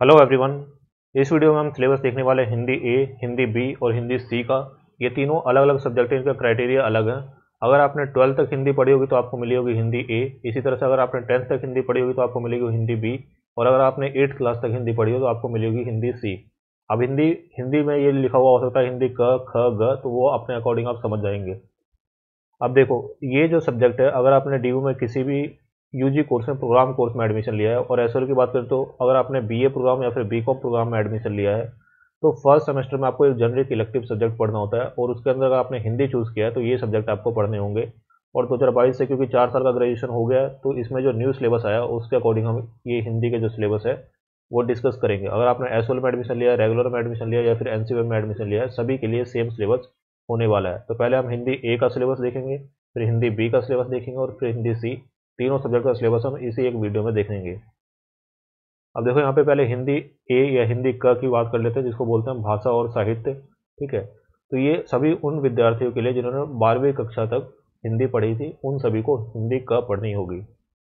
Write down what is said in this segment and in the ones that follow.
Hello everyone. इस video में हम सिलेबस देखने वाले हैं हिंदी ए, हिंदी बी और हिंदी सी का। ये तीनों अलग अलग सब्जेक्ट हैं, इनका क्राइटेरिया अलग है। अगर आपने 12th तक हिंदी पढ़ी होगी तो आपको मिली होगी हिंदी ए। इसी तरह से अगर आपने 10th तक हिंदी पढ़ी होगी तो आपको मिलेगी हिंदी बी। और अगर आपने 8th क्लास तक हिंदी पढ़ी हो तो आपको मिलेगी हिंदी सी। अब हिंदी हिंदी में ये लिखा हुआ हो सकता है हिंदी क ख ग, तो वो अपने अकॉर्डिंग आप समझ जाएंगे। अब देखो, ये जो सब्जेक्ट है, अगर आपने डीयू में किसी भी यूजी कोर्स में प्रोग्राम कोर्स में एडमिशन लिया है, और एसएल की बात करें तो अगर आपने बीए प्रोग्राम या फिर बीकॉम प्रोग्राम में एडमिशन लिया है, तो फर्स्ट सेमेस्टर में आपको एक जनरिक इलेक्टिव सब्जेक्ट पढ़ना होता है, और उसके अंदर अगर आपने हिंदी चूज़ किया है तो ये सब्जेक्ट आपको पढ़ने होंगे। और 2022 से क्योंकि 4 साल का ग्रेजुएशन हो गया है, तो इसमें जो न्यू सिलेबस आया उसके अकॉर्डिंग हम ये हिंदी के जो सिलेबस है वो डिस्कस करेंगे। अगर आपने एसएल में एडमिशन लिया है, रेगुलर में एडमिशन लिया है या फिर एनसीवी में एडमिशन लिया है, सभी के लिए सेम सिलेबस होने वाला है। तो पहले हम हिंदी ए का सिलेबस देखेंगे, फिर हिंदी बी का सिलेबस देखेंगे और फिर हिंदी सी। तीनों सब्जेक्ट का सिलेबस हम इसी एक वीडियो में देखेंगे। अब देखो, यहाँ पे पहले हिंदी ए या हिंदी क की बात कर लेते हैं, जिसको बोलते हैं भाषा और साहित्य। ठीक है, तो ये सभी उन विद्यार्थियों के लिए जिन्होंने 12वीं कक्षा तक हिंदी पढ़ी थी, उन सभी को हिंदी क पढ़नी होगी।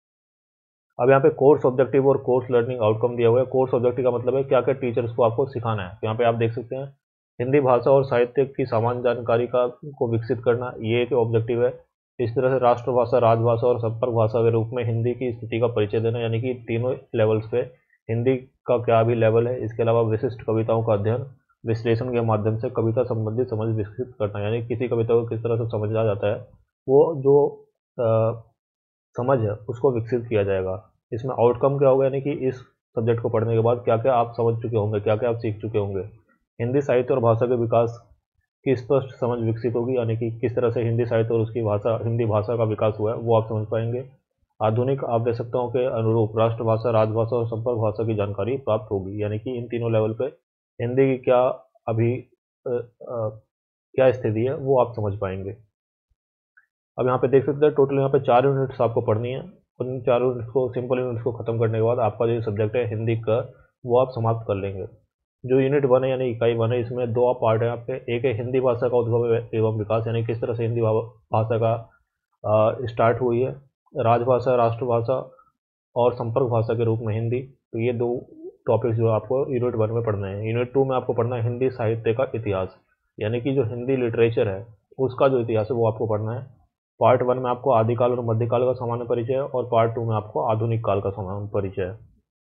अब यहाँ पे कोर्स ऑब्जेक्टिव और कोर्स लर्निंग आउटकम दिया हुआ है। कोर्स ऑब्जेक्टिव का मतलब है क्या क्या टीचर्स को आपको सिखाना है। तो यहाँ पे आप देख सकते हैं, हिंदी भाषा और साहित्य की सामान्य जानकारी का को विकसित करना, ये एक ऑब्जेक्टिव है। इस तरह से राष्ट्रभाषा, राजभाषा और संपर्क भाषा के रूप में हिंदी की स्थिति का परिचय देना, यानी कि तीनों लेवल्स पे हिंदी का क्या भी लेवल है। इसके अलावा विशिष्ट कविताओं का अध्ययन, विश्लेषण के माध्यम से कविता संबंधी समझ विकसित करना, यानी किसी कविता को किस तरह से समझा जाता है, वो जो समझ है उसको विकसित किया जाएगा। इसमें आउटकम क्या होगा, यानी कि इस सब्जेक्ट को पढ़ने के बाद क्या क्या आप समझ चुके होंगे, क्या क्या आप सीख चुके होंगे। हिंदी साहित्य और भाषा के विकास की स्पष्ट समझ विकसित होगी, यानी कि किस तरह से हिंदी साहित्य और उसकी भाषा, हिंदी भाषा का विकास हुआ है वो आप समझ पाएंगे। आधुनिक आवश्यकताओं के अनुरूप राष्ट्रभाषा, राजभाषा और संपर्क भाषा की जानकारी प्राप्त होगी, यानी कि इन तीनों लेवल पे हिंदी की क्या अभी क्या स्थिति है वो आप समझ पाएंगे। अब यहाँ पे देख सकते हैं, टोटल यहाँ पे 4 यूनिट्स आपको पढ़नी है। उन 4 यूनिट्स को, सिंपल यूनिट्स को खत्म करने के बाद आपका जो सब्जेक्ट है हिंदी का, वो आप समाप्त कर लेंगे। जो यूनिट 1 है यानी इकाई 1 है, इसमें 2 पार्ट है आपके। एक है हिंदी भाषा का उद्भव एवं विकास, यानी किस तरह से हिंदी भाषा का स्टार्ट हुई है। राजभाषा, राष्ट्रभाषा और संपर्क भाषा के रूप में हिंदी। तो ये 2 टॉपिक्स जो आपको यूनिट 1 में पढ़ना है। यूनिट 2 में आपको पढ़ना है हिंदी साहित्य का इतिहास, यानी कि जो हिंदी लिटरेचर है उसका जो इतिहास है वो आपको पढ़ना है। पार्ट 1 में आपको आदिकाल और मध्यकाल का सामान्य परिचय है, और पार्ट 2 में आपको आधुनिक काल का सामान्य परिचय है।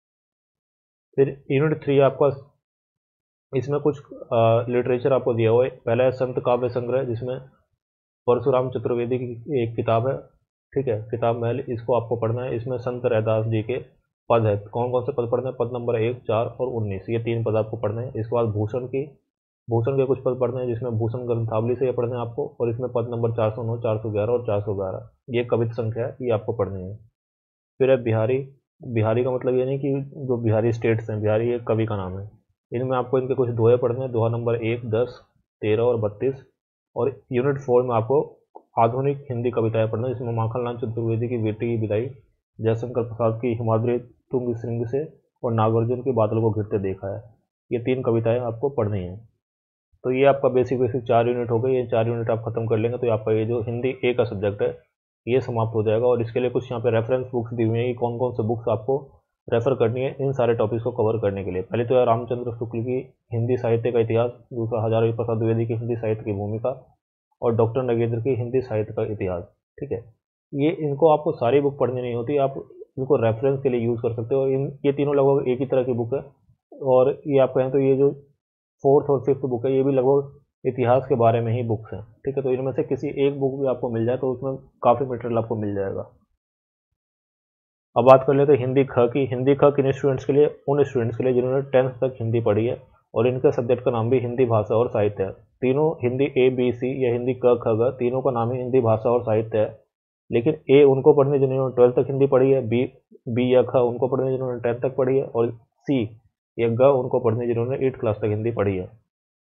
फिर यूनिट 3 आपका, इसमें कुछ लिटरेचर आपको दिया हुआ है। पहला है संत काव्य संग्रह, जिसमें परशुराम चतुर्वेदी की एक किताब है। ठीक है, किताब महल, इसको आपको पढ़ना है। इसमें संत रैदास जी के पद है। कौन कौन से पद पढ़ने हैं? पद नंबर 1, 4 और 19, ये 3 पद आपको पढ़ने हैं। इसके बाद भूषण के कुछ पद पढ़ने हैं, जिसमें भूषण ग्रंथावली से ये पढ़ने हैं आपको, और इसमें पद नंबर 409, 411 और 412, ये कवित संख्या है, ये आपको पढ़नी है। फिर है बिहारी। बिहारी का मतलब ये नहीं कि जो बिहारी स्टेट्स हैं, बिहारी एक कवि का नाम है। इनमें आपको इनके कुछ दोहे पढ़ने हैं, दोहा नंबर 1, 10, 13 और 32। और यूनिट 4 में आपको आधुनिक हिंदी कविताएं पढ़ना है, जिसमें माखनलाल चतुर्वेदी की बेटी की विदाई, जयशंकर प्रसाद की हिमाद्री तुंग श्रृंग से, और नागार्जुन के बादल को घिरते देखा है, ये 3 कविताएं आपको पढ़नी है। तो ये आपका बेसिक बेसिक 4 यूनिट हो गए। ये 4 यूनिट आप खत्म कर लेंगे तो आपका ये जो हिंदी ए का सब्जेक्ट है ये समाप्त हो जाएगा। और इसके लिए कुछ यहाँ पे रेफरेंस बुक्स दी हुई हैं कि कौन कौन से बुक्स आपको रेफर करनी है इन सारे टॉपिक्स को कवर करने के लिए। पहले तो है रामचंद्र शुक्ल की हिंदी साहित्य का इतिहास, दूसरा हजारी प्रसाद द्विवेदी की हिंदी साहित्य की भूमिका, और डॉक्टर नगेंद्र की हिंदी साहित्य का इतिहास। ठीक है, ये इनको आपको सारी बुक पढ़नी नहीं होती, आप इनको रेफरेंस के लिए यूज़ कर सकते हो। ये तीनों लगभग एक ही तरह की बुक है। और ये आप कहें तो ये जो 4th और 5th बुक है, ये भी लगभग इतिहास के बारे में ही बुक्स हैं। ठीक है, तो इनमें से किसी एक बुक भी आपको मिल जाए तो उसमें काफ़ी मटेरियल आपको मिल जाएगा। अब बात कर लेते हैं हिंदी ख की। हिंदी ख किन स्टूडेंट्स के लिए? उन स्टूडेंट्स के लिए जिन्होंने 10th तक हिंदी पढ़ी है, और इनके सब्जेक्ट का नाम भी हिंदी भाषा और साहित्य है। तीनों हिंदी ए बी सी या हिंदी क ख ग, तीनों का नाम ही हिंदी भाषा और साहित्य है। लेकिन ए उनको पढ़ने जिन्होंने 12th तक हिंदी पढ़ी है, बी या ख उनको पढ़ने जिन्होंने 10th तक पढ़ी है, और सी या ग उनको पढ़ने जिन्होंने 8th क्लास तक हिंदी पढ़ी है।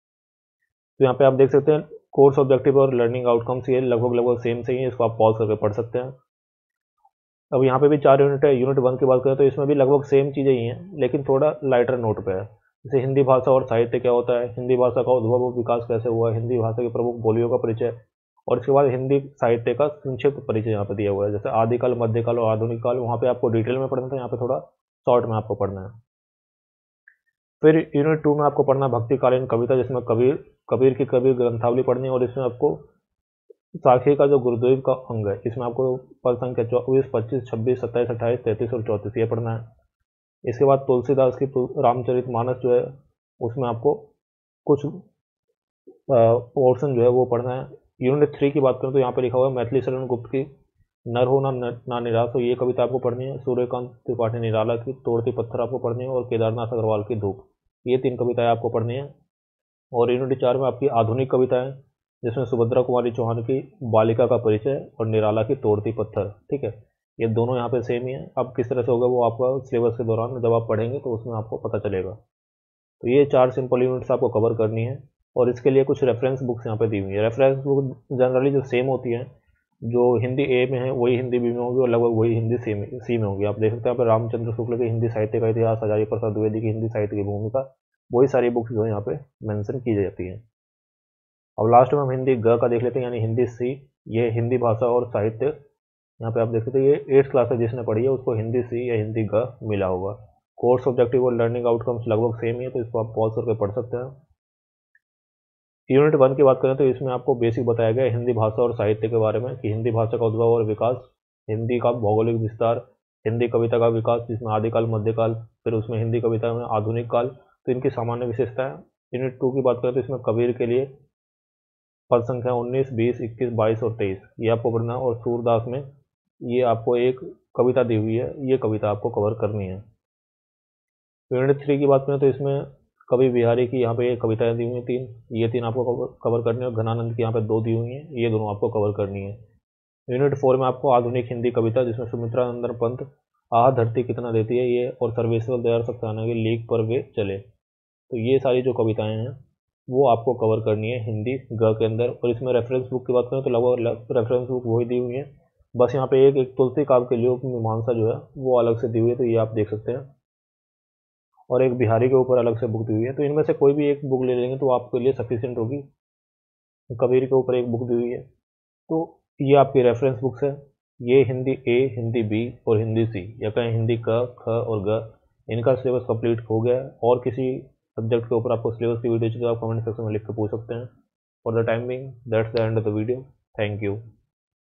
तो यहाँ पे आप देख सकते हैं कोर्स ऑब्जेक्टिव और लर्निंग आउटकम्स ये लगभग लगभग सेम से ही है, इसको आप पॉज करके पढ़ सकते हैं। अब यहाँ पे भी 4 यूनिट है। यूनिट 1 की बात करें तो इसमें भी लगभग सेम चीज़ें ही हैं, लेकिन थोड़ा लाइटर नोट पे है। जैसे हिंदी भाषा और साहित्य क्या होता है, हिंदी भाषा का उद्भव और विकास कैसे हुआ, हिंदी भाषा की प्रमुख बोलियों का परिचय, और इसके बाद हिंदी साहित्य का संक्षिप्त परिचय यहाँ पे दिया हुआ है। जैसे आदिकाल, मध्यकाल और आधुनिक काल, वहाँ पे आपको डिटेल में पढ़ना था, यहाँ पे थोड़ा शॉर्ट में आपको पढ़ना है। फिर यूनिट 2 में आपको पढ़ना भक्तिकालीन कविता, जिसमें कबीर की कबीर ग्रंथावली पढ़नी है, और इसमें आपको साखी का जो गुरुदेव का अंग है, इसमें आपको पद संख्या 24, 25, 26, 27, 28, 33 और 34 ये पढ़ना है। इसके बाद तुलसीदास की रामचरितमानस जो है उसमें आपको कुछ पोर्शन जो है वो पढ़ना है। यूनिट 3 की बात करें तो यहाँ पे लिखा हुआ है मैथिली शरण गुप्त की नर हो ना निराश हो, ये कविता आपको पढ़नी है। सूर्यकांत त्रिपाठी निराला की तोड़ती पत्थर आपको पढ़नी है, और केदारनाथ अग्रवाल की धूप, ये 3 कविताएं आपको पढ़नी है। और यूनिट 4 में आपकी आधुनिक कविताएं, जिसमें सुभद्रा कुमारी चौहान की बालिका का परिचय और निराला की तोड़ती पत्थर, ठीक है, ये दोनों यहाँ पे सेम ही है। अब किस तरह से होगा वो आपका सिलेबस के दौरान जब आप पढ़ेंगे तो उसमें आपको पता चलेगा। तो ये 4 सिंपल यूनिट्स आपको कवर करनी है, और इसके लिए कुछ रेफरेंस बुक्स यहाँ पे दी हुई है। रेफरेंस बुक जनरली जो सेम होती है, जो हिंदी ए में है वही हिंदी बी में होगी, और लगभग वही हिंदी सी में होगी। आप देख सकते हैं यहाँ पर रामचंद्र शुक्ल की हिंदी साहित्य का इतिहास, हजारी प्रसाद द्विवेदी की हिंदी साहित्य की भूमिका, वही सारी बुक्स जो है यहाँ पे मेंशन की जाती हैं। अब लास्ट में हम हिंदी ग का देख लेते हैं, यानी हिंदी सी। ये हिंदी भाषा और साहित्य, यहाँ पे आप देख सकते हैं ये 8th क्लास से जिसने पढ़ी है उसको हिंदी सी या हिंदी ग मिला होगा। कोर्स ऑब्जेक्टिव और लर्निंग आउटकम्स लगभग सेम ही है, तो इसको आप पॉज करके पढ़ सकते हैं। यूनिट 1 की बात करें तो इसमें आपको बेसिक बताया गया है हिंदी भाषा और साहित्य के बारे में, कि हिंदी भाषा का उद्भव और विकास, हिंदी का भौगोलिक विस्तार, हिंदी कविता का विकास जिसमें आदिकाल, मध्यकाल, फिर उसमें हिंदी कविता में आधुनिक काल, तो इनकी सामान्य विशेषताएं। यूनिट 2 की बात करें तो इसमें कबीर के लिए पद संख्या 19, 20, 21, 22 और 23 ये आपको पढ़ना है, और सूरदास में ये आपको एक कविता दी हुई है, ये कविता आपको कवर करनी है। यूनिट 3 की बात करें तो इसमें कवि बिहारी की यहाँ पे कविताएं दी हुई हैं 3, ये 3 आपको कवर करनी है, और घनानंद की यहाँ पे 2 दी हुई हैं, ये दोनों आपको कवर करनी है। यूनिट 4 में आपको आधुनिक हिंदी कविता, जिसमें सुमित्रा नंदन पंत आह धरती कितना देती है ये, और सर्वेश्वर दयाल सक्सेना की लीक पर वे चले, तो ये सारी जो कविताएं हैं वो आपको कवर करनी है हिंदी ग के अंदर। और इसमें रेफरेंस बुक की बात करें तो लगभग रेफरेंस बुक वही दी हुई है, बस यहाँ पे एक तुलसी काव्य के लिए मीमांसा जो है वो अलग से दी हुई है, तो ये आप देख सकते हैं, और एक बिहारी के ऊपर अलग से बुक दी हुई है। तो इनमें से कोई भी एक बुक ले लेंगे तो आपके लिए सफिशिएंट होगी। कबीर के ऊपर एक बुक दी हुई है, तो ये आपकी रेफरेंस बुक्स है। ये हिंदी ए, हिंदी बी और हिंदी सी, या कहें हिंदी क, ख और ग, इनका सिलेबस कंप्लीट हो गया है। और किसी सब्जेक्ट के ऊपर आपको सिलेबस की वीडियो चाहिए तो आप कमेंट सेक्शन में लिख के पूछ सकते हैं। For the time being that's the end of the video. Thank you.